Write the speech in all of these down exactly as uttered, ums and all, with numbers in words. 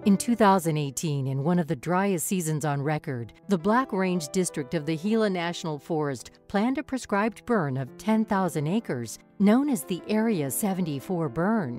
In two thousand eighteen, in one of the driest seasons on record, the Black Range District of the Gila National Forest planned a prescribed burn of ten thousand acres, known as the Area seventy-four burn.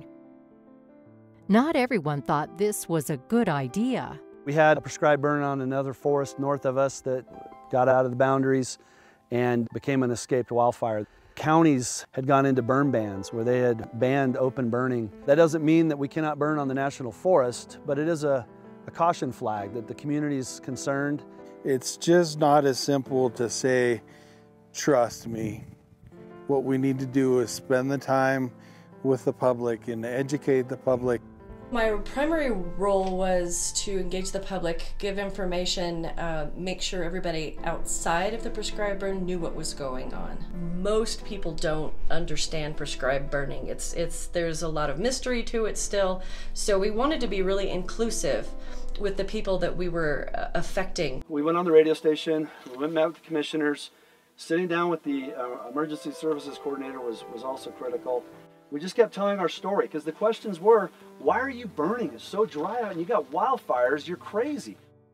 Not everyone thought this was a good idea. We had a prescribed burn on another forest north of us that got out of the boundaries and became an escaped wildfire. Counties had gone into burn bans where they had banned open burning. That doesn't mean that we cannot burn on the national forest, but it is a, a caution flag that the community is concerned. It's just not as simple to say, trust me. What we need to do is spend the time with the public and educate the public. My primary role was to engage the public, give information, uh, make sure everybody outside of the prescribed burn knew what was going on. Most people don't understand prescribed burning. It's, it's, there's a lot of mystery to it still, so we wanted to be really inclusive with the people that we were uh, affecting. We went on the radio station, we went and met with the commissioners. Sitting down with the uh, emergency services coordinator was, was also critical. We just kept telling our story because the questions were, why are you burning? It's so dry out and you got wildfires, you're crazy.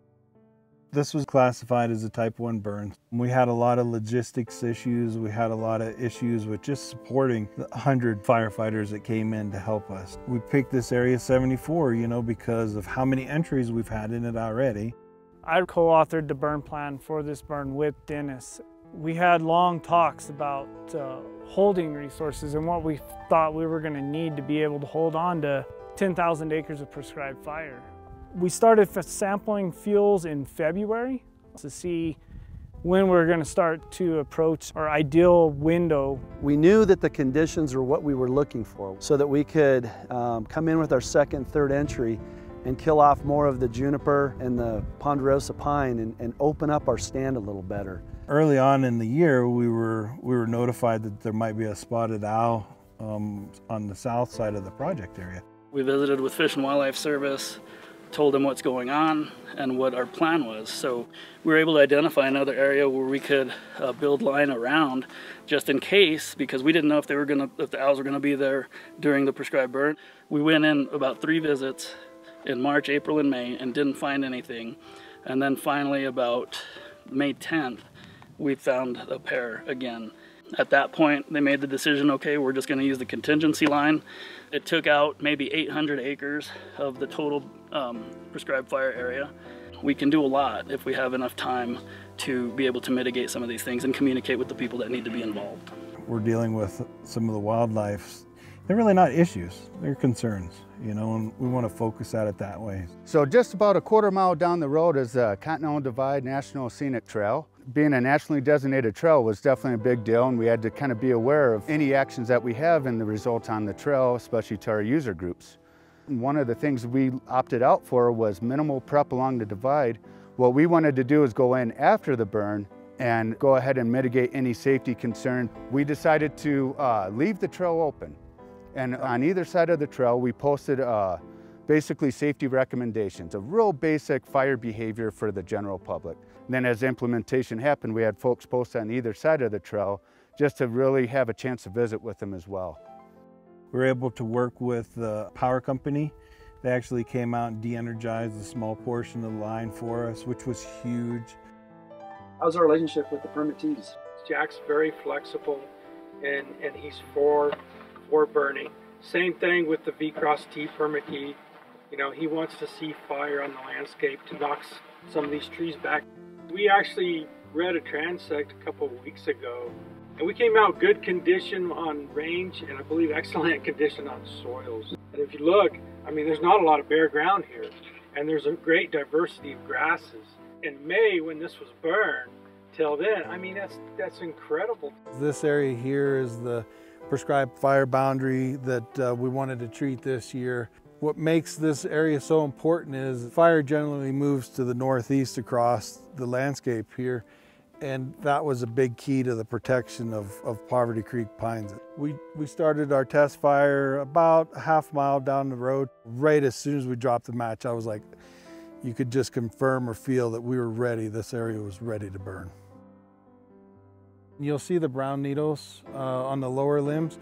This was classified as a type one burn. We had a lot of logistics issues. We had a lot of issues with just supporting the one hundred firefighters that came in to help us. We picked this Area seventy-four, you know, because of how many entries we've had in it already. I co-authored the burn plan for this burn with Dennis. We had long talks about uh, holding resources and what we thought we were going to need to be able to hold on to ten thousand acres of prescribed fire. We started sampling fuels in February to see when we were going to start to approach our ideal window. We knew that the conditions were what we were looking for so that we could um, come in with our second, third entry and kill off more of the juniper and the ponderosa pine and, and open up our stand a little better. Early on in the year, we were, we were notified that there might be a spotted owl um, on the south side of the project area. We visited with Fish and Wildlife Service, told them what's going on and what our plan was. So we were able to identify another area where we could uh, build line around just in case, because we didn't know if they were gonna, if the owls were gonna be there during the prescribed burn. We went in about three visits in March, April, and May and didn't find anything. And then finally about May tenth, we found a pair again. At that point, they made the decision, okay, we're just gonna use the contingency line. It took out maybe eight hundred acres of the total um, prescribed fire area. We can do a lot if we have enough time to be able to mitigate some of these things and communicate with the people that need to be involved. We're dealing with some of the wildlife. They're really not issues, they're concerns, you know, and we want to focus at it that way. So just about a quarter mile down the road is the Continental Divide National Scenic Trail. Being a nationally designated trail was definitely a big deal, and we had to kind of be aware of any actions that we have and the results on the trail, especially to our user groups. And one of the things we opted out for was minimal prep along the divide. What we wanted to do is go in after the burn and go ahead and mitigate any safety concern. We decided to uh, leave the trail open. And on either side of the trail, we posted uh, basically safety recommendations, a real basic fire behavior for the general public. And then as implementation happened, we had folks post on either side of the trail just to really have a chance to visit with them as well. We were able to work with the power company. They actually came out and de-energized a small portion of the line for us, which was huge. How's our relationship with the permittees? Jack's very flexible, and, and he's for for burning. Same thing with the V Cross T permittee. You know, he wants to see fire on the landscape to knock some of these trees back. We actually read a transect a couple of weeks ago, and we came out good condition on range, and I believe excellent condition on soils. And if you look, I mean, there's not a lot of bare ground here, and there's a great diversity of grasses. In May, when this was burned, till then, I mean, that's that's incredible. This area here is the prescribed fire boundary that uh, we wanted to treat this year. What makes this area so important is fire generally moves to the northeast across the landscape here, and that was a big key to the protection of, of Poverty Creek pines. We, we started our test fire about a half mile down the road. Right as soon as we dropped the match, I was like, you could just confirm or feel that we were ready, this area was ready to burn. You'll see the brown needles uh, on the lower limbs.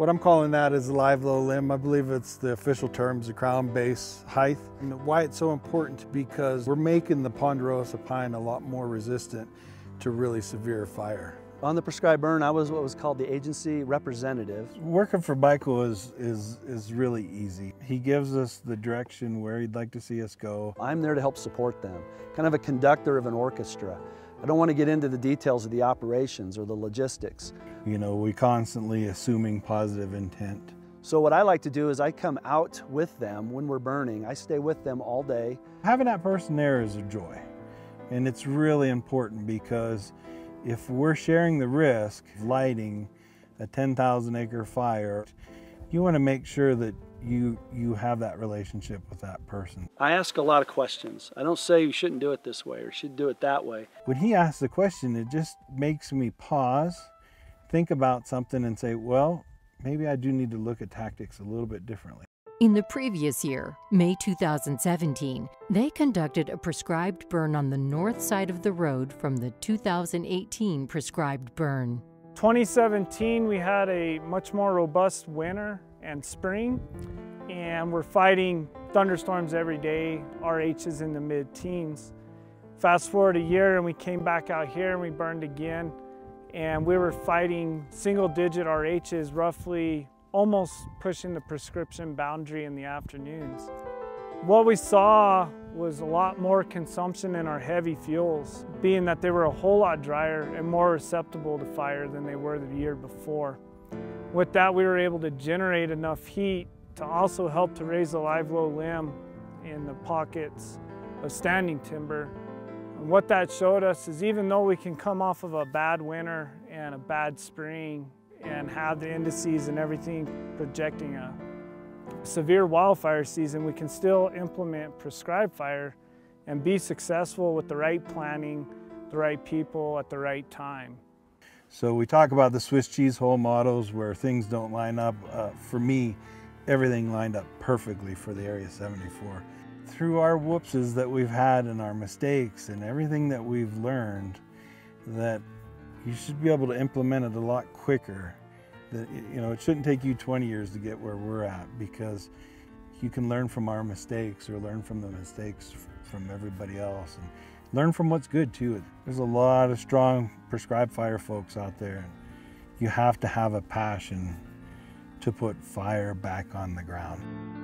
What I'm calling that is a live low limb. I believe it's the official term is the crown base height. And why it's so important, because we're making the ponderosa pine a lot more resistant to really severe fire. On the prescribed burn, I was what was called the agency representative. Working for Michael is, is, is really easy. He gives us the direction where he'd like to see us go. I'm there to help support them, kind of a conductor of an orchestra. I don't want to get into the details of the operations or the logistics. You know, we constantly assuming positive intent. So what I like to do is I come out with them when we're burning. I stay with them all day. Having that person there is a joy. And it's really important, because if we're sharing the risk of lighting a ten thousand acre fire, you want to make sure that you, you have that relationship with that person. I ask a lot of questions. I don't say you shouldn't do it this way or you should do it that way. When he asks the question, it just makes me pause, think about something and say, well, maybe I do need to look at tactics a little bit differently. In the previous year, May two thousand seventeen, they conducted a prescribed burn on the north side of the road from the two thousand eighteen prescribed burn. twenty seventeen, we had a much more robust winter and spring, and we're fighting thunderstorms every day, R H's in the mid-teens. Fast forward a year and we came back out here and we burned again, and we were fighting single-digit R H's, roughly almost pushing the prescription boundary in the afternoons. What we saw was a lot more consumption in our heavy fuels, being that they were a whole lot drier and more susceptible to fire than they were the year before. With that, we were able to generate enough heat to also help to raise the live low limb in the pockets of standing timber. And what that showed us is, even though we can come off of a bad winter and a bad spring and have the indices and everything projecting a severe wildfire season, we can still implement prescribed fire and be successful with the right planning, the right people at the right time. So we talk about the Swiss cheese hole models where things don't line up. Uh, for me, everything lined up perfectly for the Area seventy-four. Through our whoopses that we've had and our mistakes and everything that we've learned, that you should be able to implement it a lot quicker. That, you know, it shouldn't take you twenty years to get where we're at, because you can learn from our mistakes or learn from the mistakes from everybody else, and learn from what's good too. There's a lot of strong prescribed fire folks out there, and you have to have a passion to put fire back on the ground.